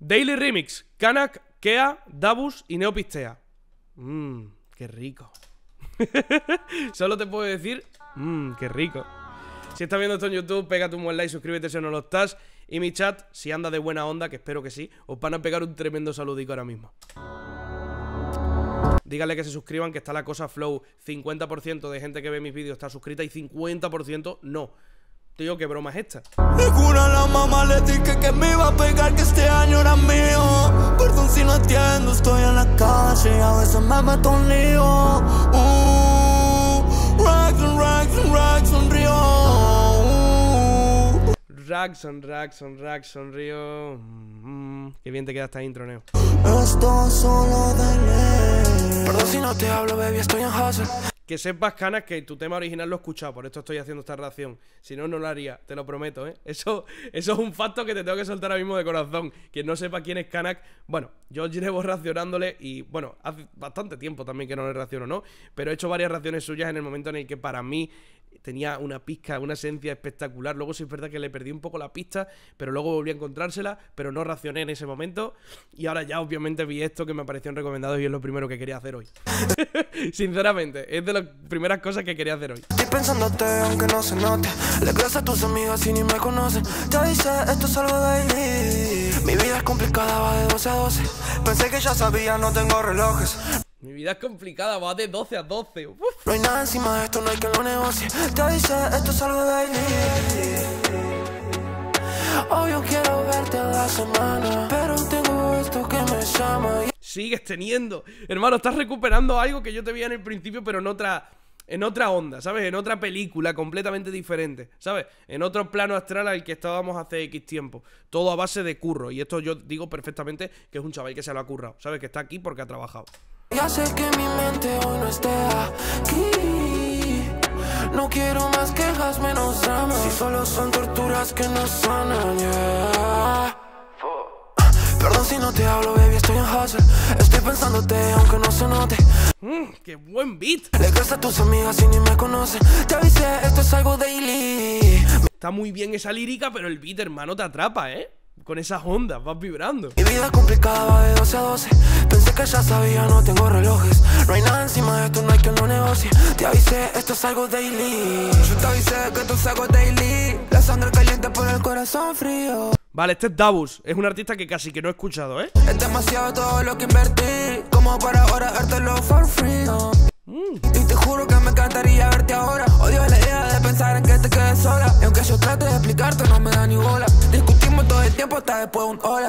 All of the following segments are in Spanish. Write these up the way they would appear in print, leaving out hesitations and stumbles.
Daily Remix, Kanak, Kea, Dabus y Neopistea. Qué rico. Solo te puedo decir, qué rico. Si estás viendo esto en YouTube, pégate un buen like, suscríbete si no lo estás. Y mi chat, si anda de buena onda, que espero que sí, os van a pegar un tremendo saludico ahora mismo. Díganle que se suscriban, que está la cosa flow. 50% de gente que ve mis vídeos está suscrita y 50% no. Tío, ¿qué broma es esta? Me jura la mamá, le dije que me iba a pegar, que este año era mío. Perdón si no entiendo, estoy en la calle y a veces me meto un lío. Rack, sonrío. Qué bien te queda esta intro, Neo. Esto solo de ley. Perdón si no te hablo, baby, estoy en hustle. Que sepas, Canas, que tu tema original lo he escuchado, por esto estoy haciendo esta reacción. Si no, no lo haría, te lo prometo, ¿eh? Eso es un facto que te tengo que soltar ahora mismo de corazón. Quien no sepa quién es Kanak, bueno, yo llevo reaccionándole y, bueno, hace bastante tiempo también que no le reacciono, ¿no? Pero he hecho varias reacciones suyas en el momento en el que para mí tenía una pizca, una esencia espectacular. Luego sí es verdad que le perdí un poco la pista, pero luego volví a encontrársela, pero no reaccioné en ese momento. Y ahora ya obviamente vi esto que me parecieron recomendados y es lo primero que quería hacer hoy. Sinceramente, es de las primeras cosas que quería hacer hoy. Estoy pensándote aunque no se note. Le crees a tus amigas y ni me conocen. Te dice, esto es algo daily. Mi vida es complicada, va de 12 a 12. Pensé que ya sabía, no tengo relojes. Mi vida es complicada, va de 12 a 12. Uf. No hay nada encima de esto, no hay que lo negocie. Te dice, esto es algo daily. Hoy yo quiero verte a la semana, pero tengo esto que me llama. Sigues teniendo. Hermano, estás recuperando algo que yo te veía en el principio, pero en otra onda, ¿sabes? En otra película completamente diferente, ¿sabes? En otro plano astral al que estábamos hace X tiempo. Todo a base de curro. Y esto yo digo perfectamente que es un chaval que se lo ha currado, ¿sabes? Que está aquí porque ha trabajado. Ya sé que mi mente hoy no esté aquí. No quiero más quejas, menos drama. Si solo son torturas que no sanan, yeah. Perdón si no te hablo, baby, estoy en hustle. Estoy pensándote aunque no se note. ¡Qué buen beat! Le crees a tus amigas y ni me conocen. Te avisé, esto es algo daily. Está muy bien esa lírica, pero el beat, hermano, te atrapa, ¿eh? Con esas ondas, vas vibrando. Mi vida es complicada, va de 12 a 12. Pensé que ya sabía, no tengo relojes. No hay nada encima de esto, no hay quien lo negocie. Te avisé, esto es algo daily. Yo te avisé que esto es algo daily. La sangre caliente por el corazón frío. Vale, este es Dabus. Es un artista que casi que no he escuchado, ¿eh? Es demasiado todo lo que invertí, como para ahora dártelo for free. Y te juro que me encantaría verte ahora. Odio la idea de pensar en que te quedes sola. Y aunque yo trate de explicarte, no me da ni bola. Discutimos todo el tiempo hasta después de un hola.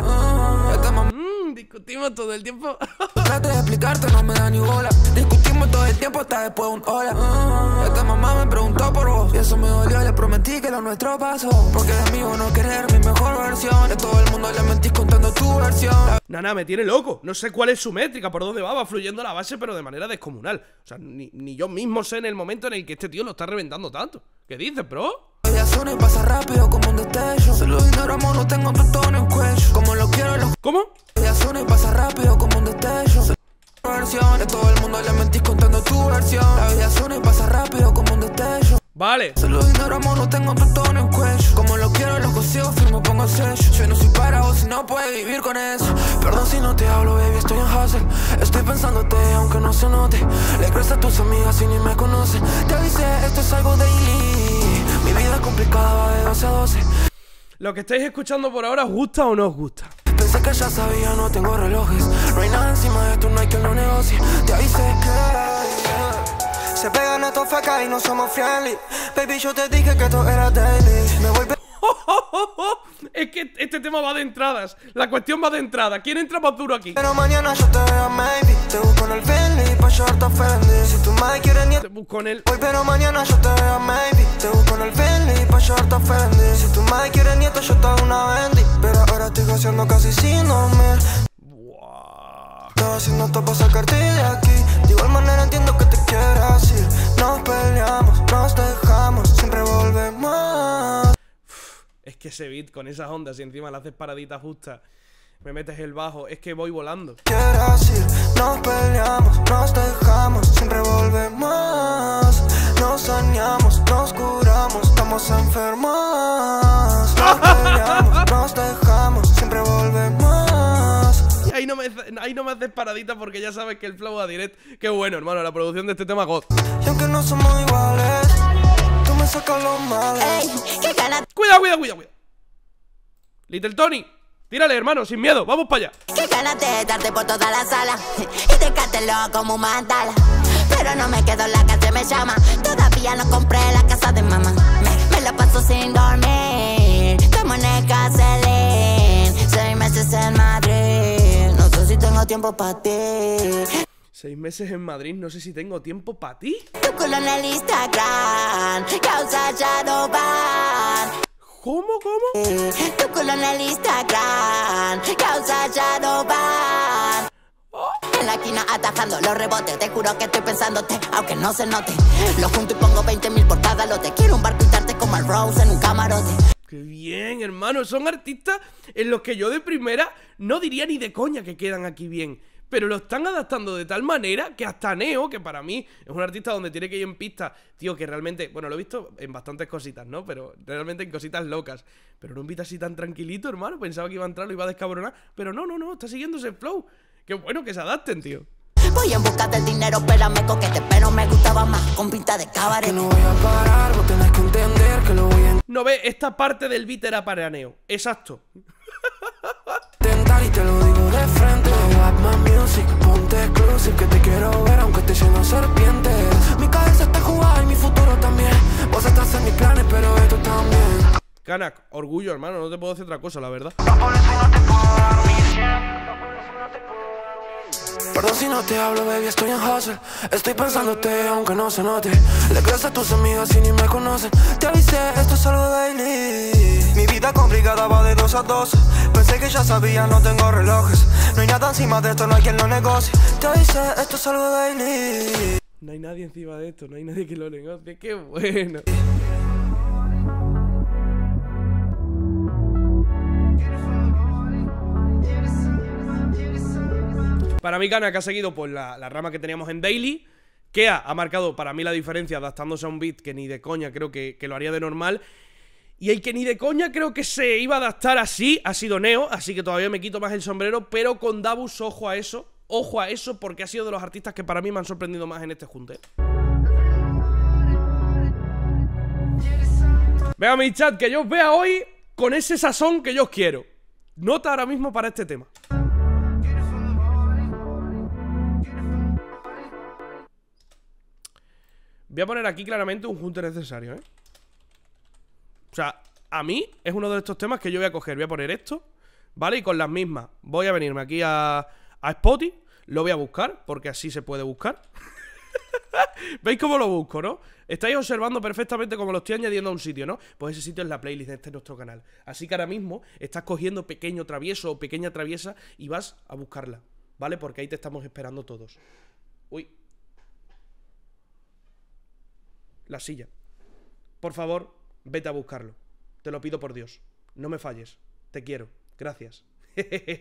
Discutimos todo el tiempo. Trate de explicarte, no me da ni bola. Discutimos todo el tiempo hasta después de un hola. Esta mamá me preguntó por vos y eso me dolió, le prometí que lo nuestro pasó. Porque de mí vos no querer mi mejor versión. De todo el mundo le mentís contando tu versión. Nana, me tiene loco. No sé cuál es su métrica, por dónde va fluyendo la base, pero de manera descomunal. O sea, ni yo mismo sé en el momento en el que este tío lo está reventando tanto. ¿Qué dices, bro? Ya suena y pasa rápido como un destello. Solo dinero, amor, no tengo tu tono en cuello. Como lo quiero, lo... ¿Cómo? Ya suena y pasa rápido como un destello. Versión, de todo el mundo le mentís contando tu versión. La vida suena y pasa rápido como un destello. Vale. Solo dinero, amor, no tengo tu tono en cuello. Como lo quiero, lo consigo, firmo, pongo sello. Yo no soy para vos y no puedes vivir con eso. Perdón si no te hablo, baby, estoy en hustle. Estoy pensándote aunque no se note. Le crees a tus amigas y ni me conocen. Te avisé, esto es algo daily. Mi vida es complicada, va de 12 a 12. Lo que estáis escuchando por ahora, ¿os gusta o no os gusta? Pensé que ya sabía, no tengo relojes. No hay nada encima de esto, no hay quien lo negocie. Te avisé que se pegan estos fecas y no somos friendly. Baby, yo te dije que esto era daily. Me voy Es que este tema va de entradas. La cuestión va de entrada. ¿Quién entra más duro aquí? pero mañana yo te veo, maybe. Te busco en el Bentley pa' llevarte a Fendi. Si tú me quieres ni Te busco en el... hoy, pero mañana yo te veo, maybe. Te busco en el Bentley pa' llevarte a Fendi. Si tú me quieres nieto, yo te hago una Bendy. Pero ahora estoy haciendo casi 5.000. Estaba haciendo esto para sacarte de aquí. De igual manera entiendo que te quieras ir. Nos peleamos, nos dejamos, siempre volvemos. Es que ese beat con esas ondas y encima le haces paradita justa, me metes el bajo, es que voy volando. Quieras ir, nos peleamos, nos dejamos, siempre volvemos. Nos saneamos, nos curamos, estamos enfermos. Nos peleamos, nos dejamos, siempre volvemos. ahí no me haces paradita porque ya sabes que el flow a direct. Qué bueno, hermano, la producción de este tema God. Y aunque no somos iguales, tú me sacas los males. Ey, qué ganas, Cuidado. Little Tony, tírale, hermano, sin miedo, vamos para allá. qué ganas de darte por toda la sala y dejártelo como un mandala. Pero no me quedo en la calle, me llama. Todavía no compré la casa de mamá. Me la paso sin dormir, como en el Caselín. 6 meses en Madrid, no sé si tengo tiempo para ti. 6 meses en Madrid, no sé si tengo tiempo para ti. Tu culo en el Instagram, causa ya no van. ¿Cómo? Tu culo en el Instagram, causa ya no van. En la esquina atajando los rebotes, te juro que estoy pensándote, aunque no se note. Lo junto y pongo 20.000 por cada lote. Quiero un barco y darte como el Rose en un camarote. Qué bien, hermano, son artistas en los que yo de primera no diría ni de coña que quedan aquí bien. Pero lo están adaptando de tal manera que hasta Neo, que para mí es un artista donde tiene que ir en pista, tío, que realmente, bueno, lo he visto en bastantes cositas, ¿no? Pero realmente en cositas locas. Pero no un beat así tan tranquilito, hermano. Pensaba que iba a entrar, lo iba a descabronar. Pero no, está siguiendo ese flow. Qué bueno que se adapten, tío. Voy en busca del dinero, espérame coquete, pero me gustaba más con pinta de cabaret. Que no voy a parar, vos tenés que entender que lo voy a No ve, esta parte del beat era para Neo. Exacto. intentar y te lo digo de frente. No up my music, ponte exclusive, que te quiero ver aunque esté lleno de serpientes. Mi cabeza está jugada y mi futuro también. Vos estás en mis planes, pero esto también. Kanak, orgullo, hermano, no te puedo decir otra cosa, la verdad. Perdón si no te hablo, baby, estoy en hustle. Estoy pensándote, aunque no se note. Le crees a tus amigas y ni me conocen. Te avisé, esto es algo daily. Mi vida complicada va de 2 a 12. Pensé que ya sabía, no tengo relojes. No hay nada encima de esto, no hay quien lo negocie. Te avisé, esto es algo daily. No hay nadie encima de esto, no hay nadie que lo negocie. Qué bueno. Para mí, Kanak ha seguido pues la rama que teníamos en Daily. Kea ha marcado para mí la diferencia adaptándose a un beat que ni de coña creo que lo haría de normal. Y el que ni de coña creo que se iba a adaptar así ha sido Neo, así que todavía me quito más el sombrero. Pero con Dabus, ojo a eso, porque ha sido de los artistas que para mí me han sorprendido más en este junte. Vea mi chat, que yo os vea hoy con ese sazón que yo os quiero. Nota ahora mismo para este tema. Voy a poner aquí claramente un junte necesario, ¿eh? O sea, a mí es uno de estos temas que yo voy a coger. Voy a poner esto, ¿vale? Y con las mismas voy a venirme aquí a Spotify. Lo voy a buscar, porque así se puede buscar. ¿Veis cómo lo busco, no? Estáis observando perfectamente cómo lo estoy añadiendo a un sitio, ¿no? Pues ese sitio es la playlist de este nuestro canal. Así que ahora mismo estás cogiendo pequeño travieso o pequeña traviesa y vas a buscarla, ¿vale? Porque ahí te estamos esperando todos. Uy. La silla. Por favor, vete a buscarlo. Te lo pido por Dios. No me falles. Te quiero. Gracias.